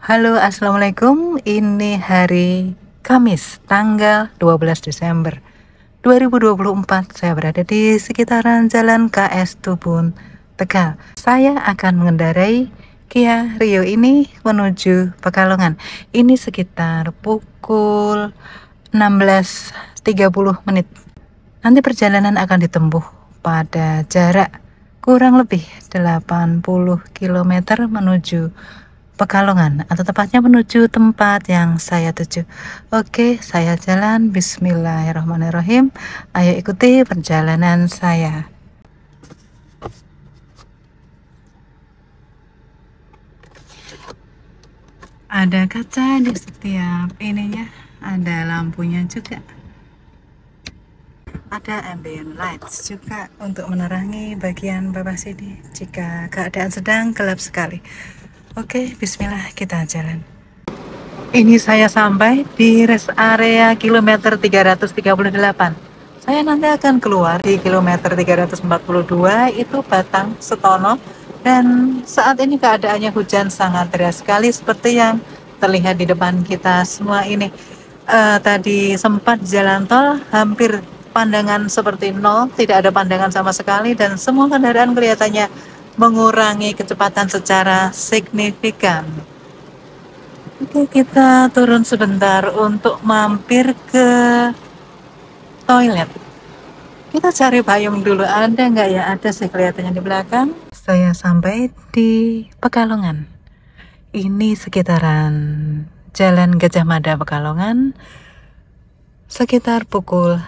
Halo, assalamualaikum. Ini hari Kamis, tanggal 12 Desember 2024. Saya berada di sekitaran Jalan KS Tubun, Tegal. Saya akan mengendarai Kia Rio ini menuju Pekalongan. Ini sekitar pukul 16.30 menit. Nanti perjalanan akan ditempuh pada jarak kurang lebih 80 km menuju Pekalongan, atau tepatnya menuju tempat yang saya tuju. Oke, saya jalan. Bismillahirrahmanirrahim. Ayo ikuti perjalanan saya. Ada kaca di setiap ininya, ada lampunya juga. Ada ambient lights juga untuk menerangi bagian bawah sini jika keadaan sedang gelap sekali. Oke, bismillah, kita jalan. Ini saya sampai di rest area kilometer 338. Saya nanti akan keluar di kilometer 342, itu Batang Setono. Dan saat ini keadaannya hujan sangat deras sekali seperti yang terlihat di depan kita semua ini. Tadi sempat jalan tol, hampir pandangan seperti nol, tidak ada pandangan sama sekali, dan semua kendaraan kelihatannya mengurangi kecepatan secara signifikan. Oke, kita turun sebentar untuk mampir ke toilet. Kita cari payung dulu, ada nggak ya? Ada sih kelihatannya di belakang. Saya sampai di Pekalongan. Ini sekitaran Jalan Gajah Mada Pekalongan. Sekitar pukul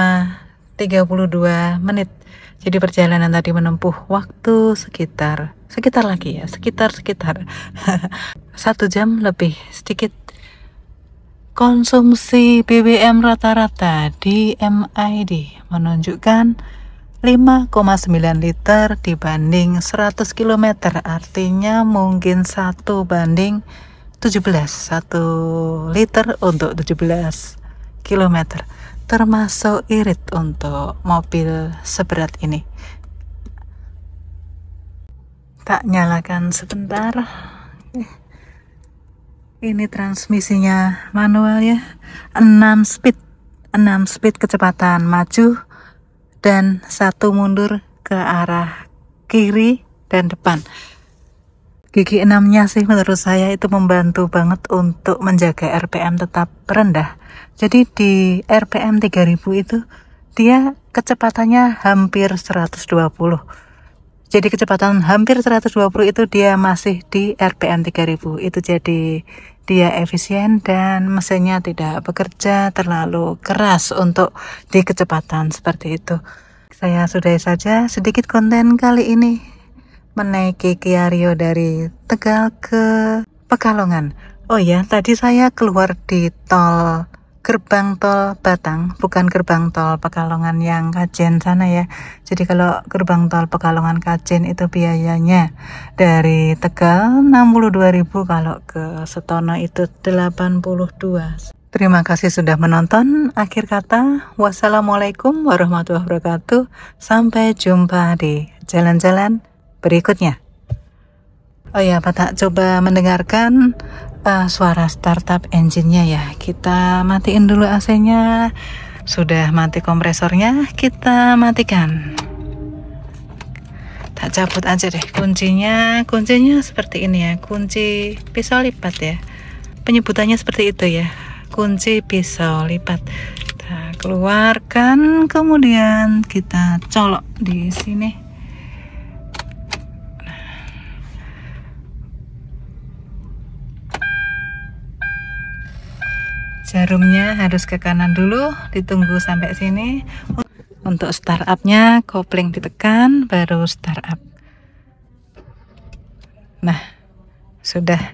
5.32 menit. Jadi perjalanan tadi menempuh waktu sekitar 1 jam lebih sedikit. Konsumsi BBM rata-rata di MID menunjukkan 5,9 liter dibanding 100 km. Artinya mungkin 1:17, 1 liter untuk 17 km. Termasuk irit untuk mobil seberat ini. Tak nyalakan sebentar. Ini transmisinya manual ya. 6 speed kecepatan maju dan 1 mundur ke arah kiri dan depan. Gigi 6-nya sih menurut saya itu membantu banget untuk menjaga RPM tetap rendah. Jadi di RPM 3000 itu dia kecepatannya hampir 120. Jadi kecepatan hampir 120 itu dia masih di RPM 3000. Itu jadi dia efisien dan mesinnya tidak bekerja terlalu keras untuk di kecepatan seperti itu. Saya sudahi saja sedikit konten kali ini menaiki Kia Rio dari Tegal ke Pekalongan. Oh ya, tadi saya keluar di gerbang tol Batang, bukan gerbang tol Pekalongan yang Kajen sana ya. Jadi kalau gerbang tol Pekalongan Kajen itu biayanya dari Tegal 62.000, kalau ke Setono itu 82. Terima kasih sudah menonton. Akhir kata, wassalamualaikum warahmatullahi wabarakatuh. Sampai jumpa di jalan-jalan berikutnya. Oh ya, Pak, tak coba mendengarkan suara startup engine-nya ya. Kita matiin dulu AC-nya. Sudah mati kompresornya, kita matikan. Tak cabut aja deh kuncinya. Kuncinya seperti ini ya, kunci pisau lipat ya. Penyebutannya seperti itu ya, kunci pisau lipat. Kita keluarkan, kemudian kita colok di sini. Jarumnya harus ke kanan dulu, ditunggu sampai sini. Untuk startupnya, kopling ditekan, baru startup. Nah, sudah.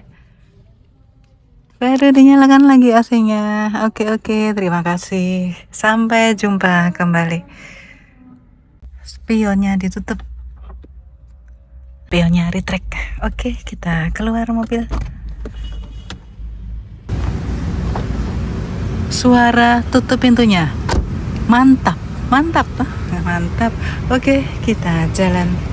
Baru dinyalakan lagi AC-nya. Oke, terima kasih. Sampai jumpa kembali. Spionnya ditutup. Spionnya retract. Oke, kita keluar mobil. Suara tutup pintunya mantap. Oke, kita jalan.